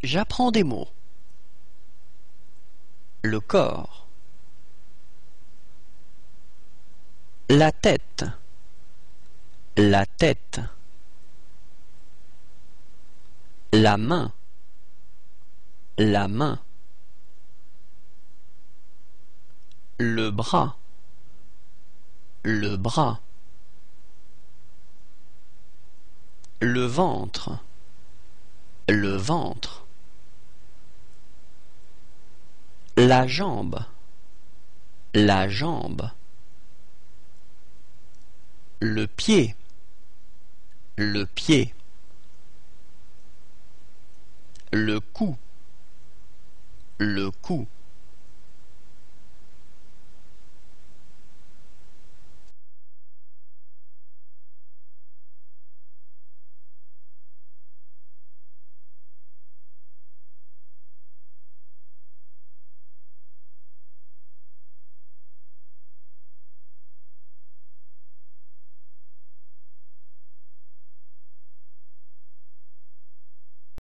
J'apprends des mots. Le corps. La tête. La tête. La main. La main. Le bras. Le bras. Le ventre. Le ventre. La jambe. La jambe. Le pied. Le pied. Le cou. Le cou.